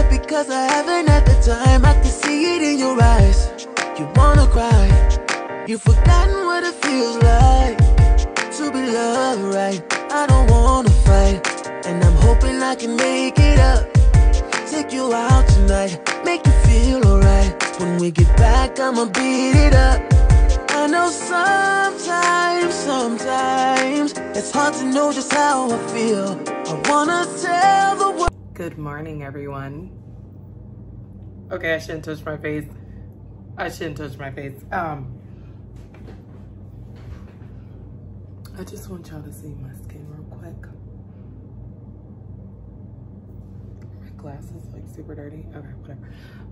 it because I haven't had the time. I can see it in your eyes. You wanna cry. You've forgotten what it feels like to be loved right. I don't wanna fight, and I'm hoping I can make it up. Take you out tonight, make you feel alright. When we get back, I'ma beat it up. I know sometimes it's hard to know just how I feel. I wanna tell the world. Good morning, everyone. Okay, I shouldn't touch my face. I just want y'all to see my skin real quick. My glasses like super dirty. Okay, whatever.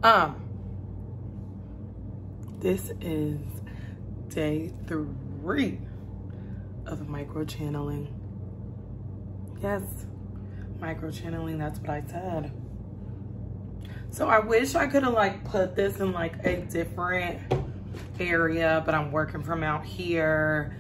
This is day 3 of microchanneling. Yes, microchanneling, that's what I said. So I wish I could have like put this in like a different area, but I'm working from out here.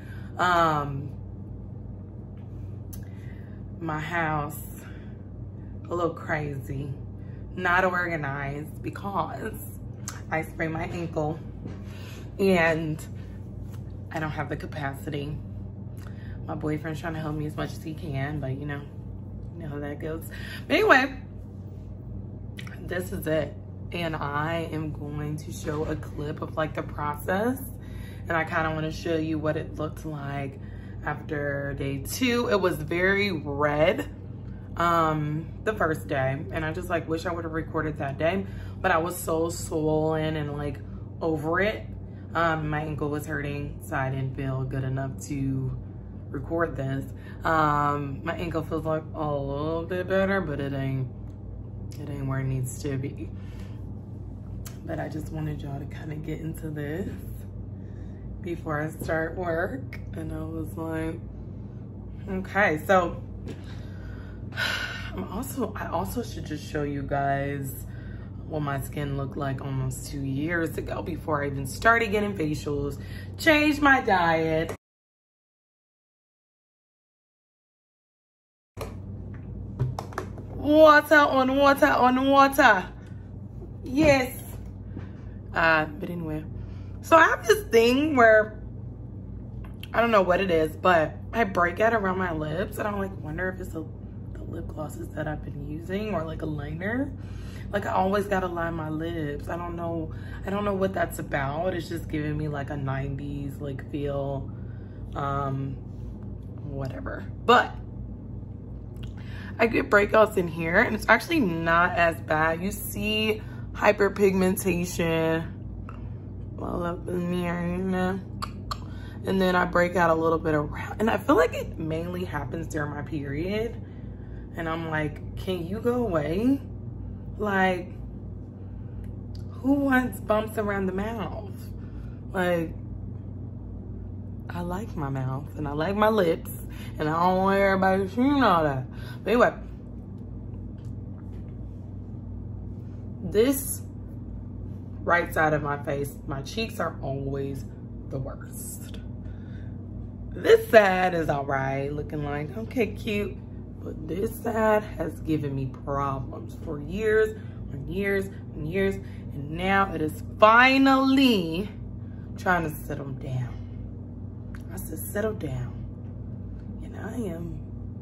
My house, a little crazy, not organized because I sprained my ankle and I don't have the capacity. My boyfriend's trying to help me as much as he can, but you know how that goes. But anyway, this is it. And I am going to show a clip of like the process. And I kind of want to show you what it looked like after day 2. It was very red the first day. And I just like wish I would have recorded that day. But I was so swollen and like over it. My ankle was hurting, so I didn't feel good enough to record this. My ankle feels like a little bit better, but it ain't where it needs to be. But I just wanted y'all to kind of get into this before I start work. And I was like, okay, so I also should just show you guys what my skin looked like almost 2 years ago before I even started getting facials, changed my diet. Water on water on water. Yes. But anyway, so I have this thing where I don't know what it is, but I break out around my lips and I like wonder if it's the lip glosses that I've been using or like a liner. Like I always gotta line my lips. I don't know what that's about. It's just giving me like a 90s like feel, whatever. But I get breakouts in here and it's actually not as bad. You see hyperpigmentation all up in here, you know? And then I break out a little bit around. And I feel like it mainly happens during my period. And I'm like, can you go away? Like, who wants bumps around the mouth? Like, I like my mouth and I like my lips. And I don't want everybody seeing all that. But anyway, this right side of my face, my cheeks are always the worst. This side is all right, looking like, okay, cute. But this side has given me problems for years and years and years. And now it is finally trying to settle down. I said, settle down. And I'm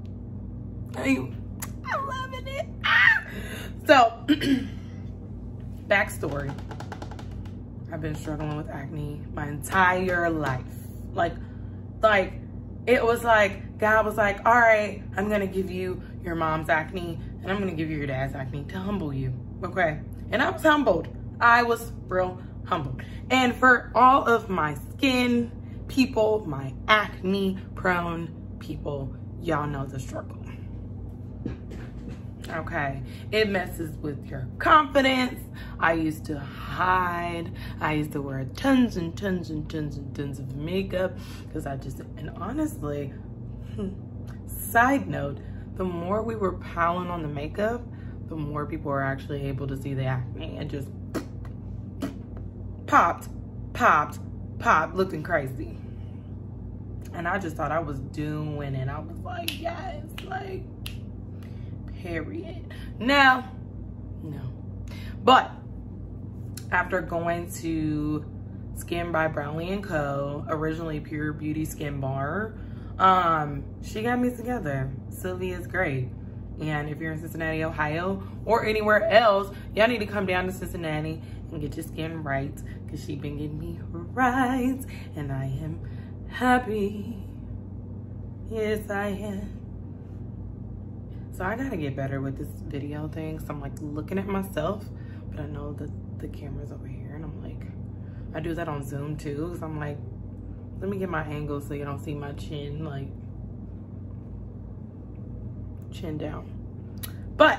loving it. Ah! So, backstory. I've been struggling with acne my entire life. Like, it was like, God was like, all right, I'm gonna give you your mom's acne and I'm gonna give you your dad's acne to humble you, okay? And I was humbled. I was real humbled. And for all of my skin people, my acne prone people, y'all know the struggle. Okay, it messes with your confidence. I used to hide. I used to wear tons and tons and tons and tons of makeup because and honestly, side note, the more we were piling on the makeup, the more people were actually able to see the acne and just popped, looking crazy. And I just thought I was doing it. I was like, yes, like, period. Now, no, But after going to Skin by Brownlee Co, originally Pure Beauty Skin Bar, she got me together. Sylvia's great. And if you're in Cincinnati, Ohio, or anywhere else, y'all need to come down to Cincinnati and get your skin right, because she been getting me right, and I am happy. Yes, I am. So I gotta get better with this video thing. So I'm like looking at myself, but I know that the camera's over here, and I'm like, I do that on Zoom too. So I'm like, let me get my angle so you don't see my chin, like chin down. But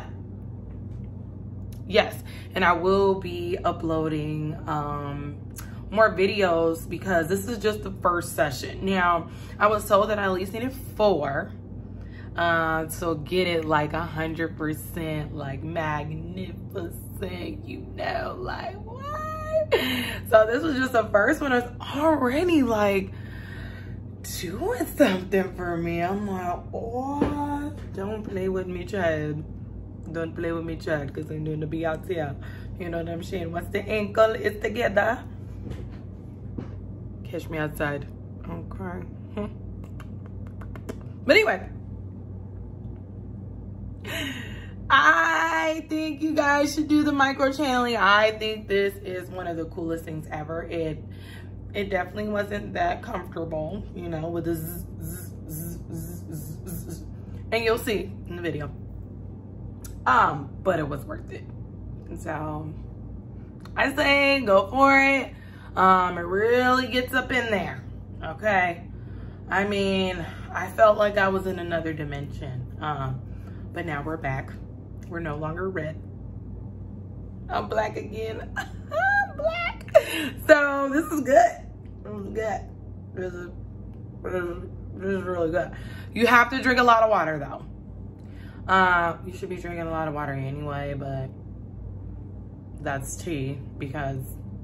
yes, and I will be uploading more videos, because this is just the first session. Now, I was told that I at least needed 4 to get it like 100%, like magnificent, you know, like what? So this was just the first one. It's already like doing something for me. I'm like, oh, don't play with me, child. Don't play with me, child, because I'm doing the be out here. You know what I'm saying? Once the ankle is together, catch me outside. Okay. But anyway, I think you guys should do the microchanneling. I think this is one of the coolest things ever. It definitely wasn't that comfortable, you know, with the zzz, zzz, zzz, zzz, zzz, zzz. And you'll see in the video. But it was worth it. And so I say go for it. It really gets up in there, okay? I mean, I felt like I was in another dimension. But now we're back. We're no longer red. I'm black again. I'm black. So this is good. This is good. This is really good. You have to drink a lot of water though. You should be drinking a lot of water anyway, but that's tea, because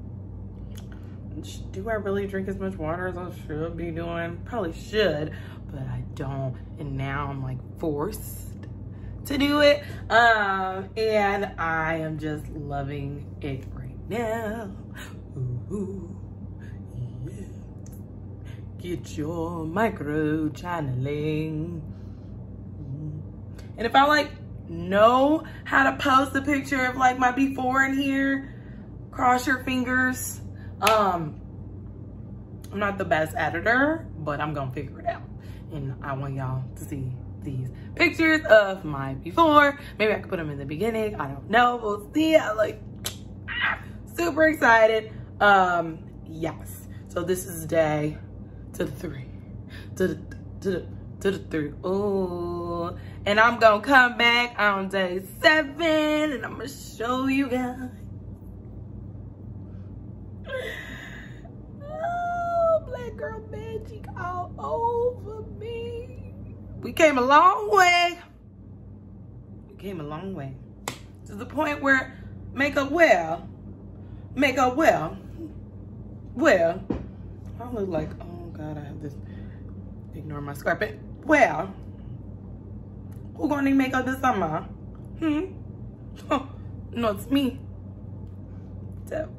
do I really drink as much water as I should be doing? Probably should, but I don't. And now I'm like forced to do it. And I am just loving it right now. Ooh, yeah. Get your microchanneling. And if I like know how to post a picture of like my before in here, cross your fingers. I'm not the best editor, but I'm gonna figure it out. And I want y'all to see these pictures of my before. Maybe I could put them in the beginning. I don't know. We'll see. I'm like super excited. Yes. So this is day to the 3. To the 3. Ooh. And I'm gonna come back on day 7, and I'm gonna show you guys. Oh, black girl magic all over me. We came a long way. We came a long way. To the point where makeup well, I look like, oh God, I have this, ignore my scarf. But, well, who gonna need makeup this summer? Oh, no, it's me. So.